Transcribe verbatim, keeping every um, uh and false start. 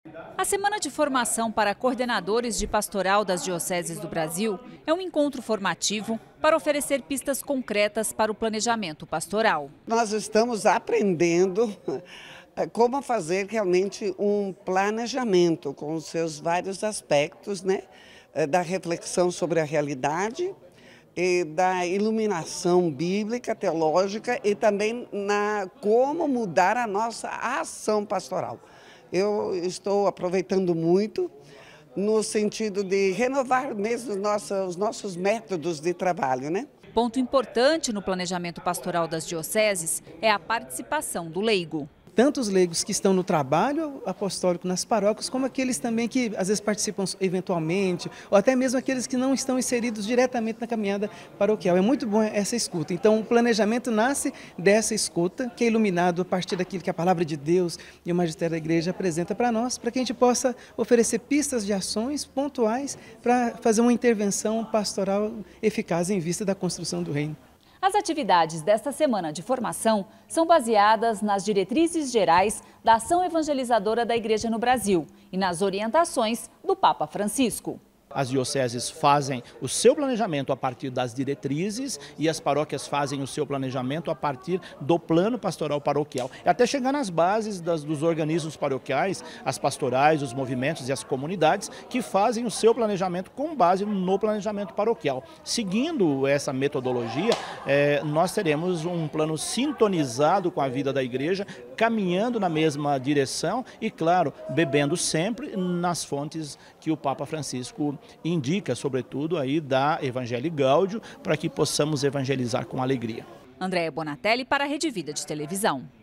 A Semana de Formação para Coordenadores de Pastoral das Dioceses do Brasil é um encontro formativo para oferecer pistas concretas para o planejamento pastoral. Nós estamos aprendendo como fazer realmente um planejamento com os seus vários aspectos, né? Da reflexão sobre a realidade, e da iluminação bíblica, teológica e também na como mudar a nossa ação pastoral. Eu estou aproveitando muito no sentido de renovar mesmo os nossos, os nossos métodos de trabalho, né? Ponto importante no planejamento pastoral das dioceses é a participação do leigo. Tanto os leigos que estão no trabalho apostólico nas paróquias, como aqueles também que às vezes participam eventualmente, ou até mesmo aqueles que não estão inseridos diretamente na caminhada paroquial. É muito bom essa escuta. Então o planejamento nasce dessa escuta, que é iluminado a partir daquilo que a palavra de Deus e o magistério da igreja apresenta para nós, para que a gente possa oferecer pistas de ações pontuais para fazer uma intervenção pastoral eficaz em vista da construção do reino. As atividades desta semana de formação são baseadas nas diretrizes gerais da ação evangelizadora da Igreja no Brasil e nas orientações do Papa Francisco. As dioceses fazem o seu planejamento a partir das diretrizes e as paróquias fazem o seu planejamento a partir do plano pastoral paroquial. Até chegar nas bases das, dos organismos paroquiais, as pastorais, os movimentos e as comunidades que fazem o seu planejamento com base no planejamento paroquial. Seguindo essa metodologia, eh, nós teremos um plano sintonizado com a vida da igreja, caminhando na mesma direção e, claro, bebendo sempre nas fontes que o Papa Francisco indica, sobretudo aí da Evangelii Gaudium, para que possamos evangelizar com alegria. Andréia Bonatelli para a Rede Vida de Televisão.